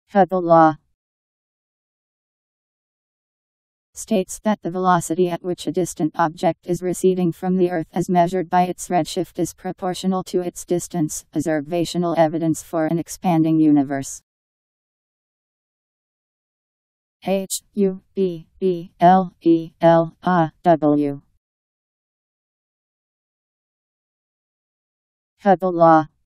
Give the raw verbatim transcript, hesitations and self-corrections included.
Hubble law states that the velocity at which a distant object is receding from the Earth as measured by its redshift is proportional to its distance, observational evidence for an expanding universe. H U B B L E L A W Hubble law.